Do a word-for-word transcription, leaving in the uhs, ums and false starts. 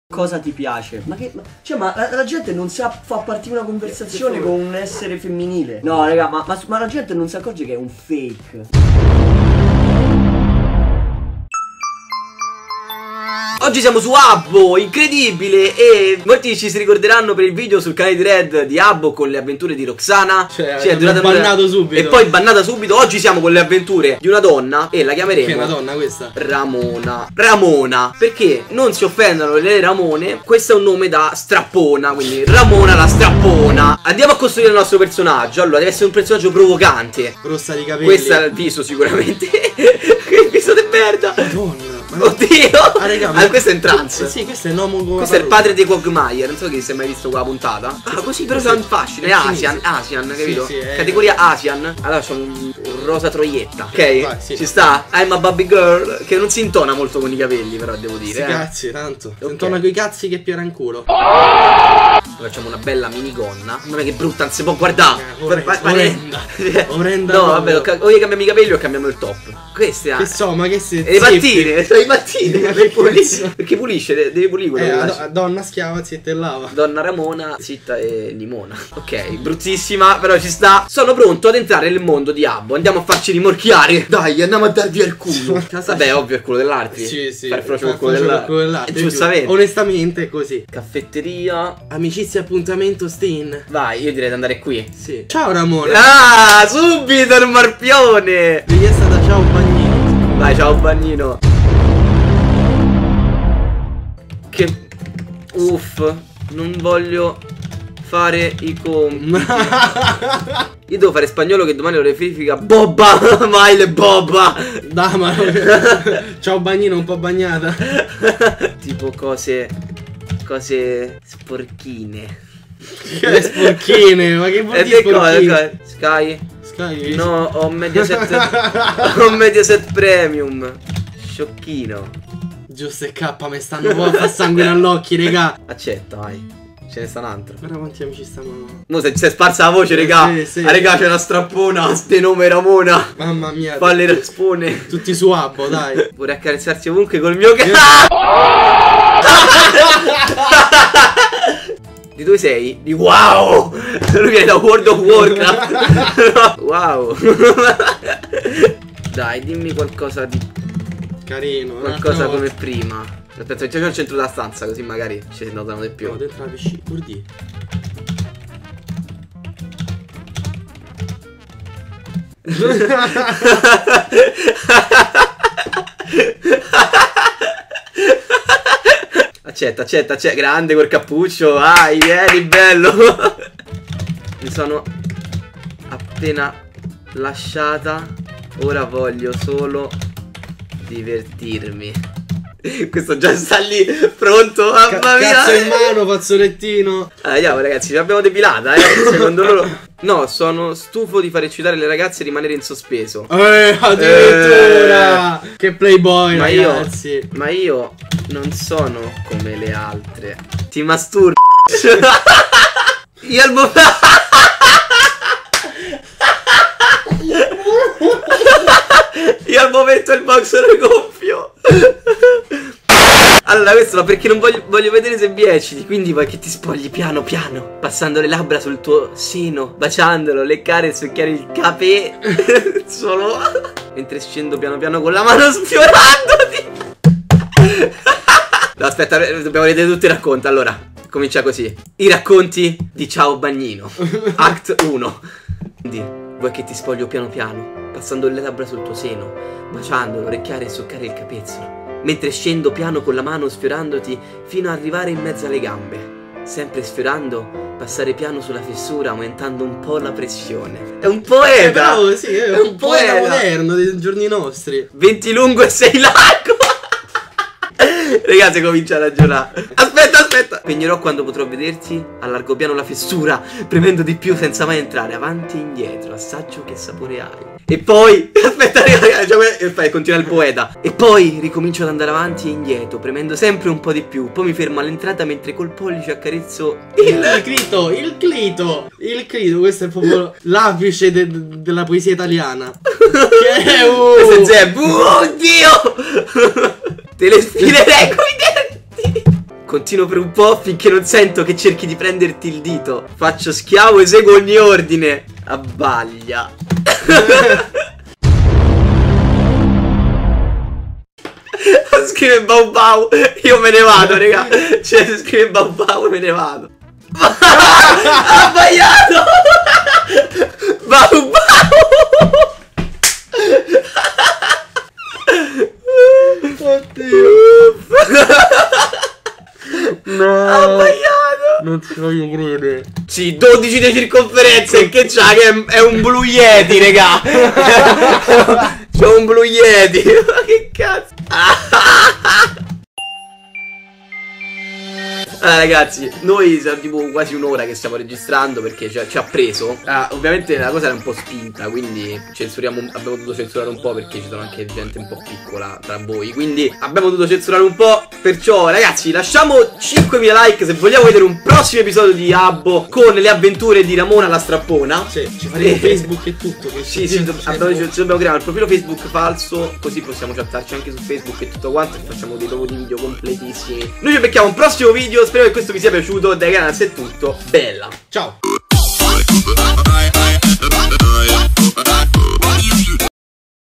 Cosa ti piace? Ma che... Cioè ma la, la gente non sa fa partire una conversazione con un essere femminile. No raga ma, ma, ma la gente non si accorge che è un fake. Oggi siamo su Habbo, incredibile, e molti ci si ricorderanno per il video sul canale di Red di Habbo con le avventure di Roxana. Cioè, cioè è durata bannato subito. E poi bannata subito. Oggi siamo con le avventure di una donna e la chiameremo... Che è una donna questa? Ramona. Ramona, perché non si offendano le Ramone, questo è un nome da strappona, quindi Ramona la strappona. Andiamo a costruire il nostro personaggio. Allora, deve essere un personaggio provocante. Rossa di capelli. Questo è il viso sicuramente. Che viso di merda. Madonna. Oddio! Ah, raga, ah, questo è in trance. Eh, sì, questo è Nomo come questo è il padre di Quagmire. Non so che si è mai visto quella puntata. Ah, così però sono facile. È Asian, Asian, capito? Sì, sì, è... Categoria Asian. Allora c'ho un, un rosa troietta. Ok? Vai, sì. Ci sta? I'm a Barbie girl. Che non si intona molto con i capelli, però devo dire. Sì, eh. Cazzi, tanto. Okay. Si intona coi cazzi che piera in culo. Facciamo una bella minigonna. Non è che brutta, non si può guardare. Eh, orrenda. Orrenda. No, vabbè, o cambiamo i capelli o cambiamo il top. Queste Che so, ma che se... E le mattine, sono i mattini. Perché pulisce, perché pulisce, devi pulire quello eh, che do, donna schiava, zitta e lava. Donna Ramona, zitta e limona. Ok, bruttissima, però ci sta. Sono pronto ad entrare nel mondo di Habbo. Andiamo a farci rimorchiare. Dai, andiamo a darvi al culo. Vabbè, ovvio il culo dell'altro. Sì, sì. Fare frocio col culo dell'altro. Giustamente. Onestamente è così. Caffetteria. Amicizia, appuntamento, Steen. Vai, io direi di andare qui. Sì. Ciao Ramona. Ah, subito il marpione. Richiesta da ciao Bagnino. Vai, ciao Bagnino. Che... Uff, non voglio fare i compiti. Io devo fare spagnolo che domani lo verifica Bobba. Mai le Bobba. Dai, ma ciao Bagnino, un po' bagnata. Tipo cose... Cose sporchine. Che sporchine? Ma che vuol dire sporchine? Sky. Sky? No, ho Mediaset. Ho Mediaset Premium. Sciocchino. Giusto e K, mi stanno un po' a far sangue all'occhio, regà. Accetta, vai. Ce ne sta un altro. Guarda quanti amici stiamo. Mo se si è sparsa la voce, regà. Sì, sì. Ah, regà, c'è una strappona. Ste nome Ramona. Mamma mia. Falle raspone. Tutti su Habbo, dai. Vorrei accarezzarsi ovunque col mio cazzo. Di dove sei? Di wow! Lui viene da World of Warcraft. Wow. Dai, dimmi qualcosa di carino. Qualcosa come volta. Prima. Aspetta, c'è il centro della stanza, così magari ci notano di più. No, dentro la piscina, guardi. Accetta, accetta, accetta, grande quel cappuccio, vai, vieni, bello. Mi sono appena lasciata, ora voglio solo divertirmi. Questo già sta lì, pronto, mamma Ca mia. Cazzo in mano, fazzolettino. Ah, andiamo ragazzi, ci abbiamo depilata, eh, secondo loro. No, sono stufo di far eccitare le ragazze e rimanere in sospeso. Eh, addirittura eh. Che playboy, ma ragazzi. Io, ma io non sono come le altre. Ti masturbi. Io al momento... Io al momento il boxer gonfio. Allora questo ma perché non voglio, voglio vedere se vi ecciti. Quindi vuoi che ti spogli piano piano, passando le labbra sul tuo seno, baciandolo, leccare e succhiare il capè. Solo mentre scendo piano piano con la mano sfiorandoti. No aspetta, dobbiamo vedere tutti i racconti. Allora, comincia così. I racconti di Ciao Bagnino. Act uno. Quindi vuoi che ti spoglio piano piano, passando le labbra sul tuo seno, baciandolo, orecchiare e succare il capezzolo, mentre scendo piano con la mano sfiorandoti fino ad arrivare in mezzo alle gambe. Sempre sfiorando, passare piano sulla fessura aumentando un po' la pressione. È un poeta! Eh, bravo, sì, è, è un, un poeta, poeta moderno dei giorni nostri. venti lungo e sei largo. Ragazzi, comincia a ragionare. Aspetta, aspetta. Spegnerò quando potrò vederti. Allargo piano la fessura, premendo di più senza mai entrare. Avanti e indietro, assaggio che sapore hai. E poi, aspetta, ragazzi, continua il poeta. E poi ricomincio ad andare avanti e indietro, premendo sempre un po' di più. Poi mi fermo all'entrata mentre col pollice accarezzo il... il clito, il clito, il clito. Questo è proprio l'apice de della poesia italiana. Che è uh. Questo è Zeb. Oh Dio. Te le sfilerei coi denti. Continuo per un po' finché non sento che cerchi di prenderti il dito. Faccio schiavo, eseguo ogni ordine. Abbaglia. Scrive Bau Bau. Io me ne vado, raga. Cioè, se scrive Bau Bau me ne vado. Ha sbagliato. Bau Bau. Oddio. No. Ha sbagliato. Non ci voglio credere. Sì, dodici di circonferenza. E che c'ha? Che è, è un Blue Yeti, raga. C'è un Blue Yeti. Ma che cazzo? Ah, ragazzi, noi siamo tipo quasi un'ora che stiamo registrando perché ci ha, ci ha preso. Ah, ovviamente la cosa era un po' spinta, quindi censuriamo, abbiamo dovuto censurare un po' perché ci sono anche gente un po' piccola tra voi. Quindi abbiamo dovuto censurare un po'. Perciò, ragazzi, lasciamo cinquemila like se vogliamo vedere un prossimo episodio di Habbo con le avventure di Ramona la strappona. Sì, ci faremo Facebook e tutto. Che sì, sì, do abbiamo, ci dobbiamo creare il profilo Facebook falso, così possiamo chattarci anche su Facebook e tutto quanto. E facciamo dei nuovi video completissimi. Noi ci becchiamo un prossimo video. Spero che questo vi sia piaciuto. Dai ragazzi, è tutto. Bella. Ciao.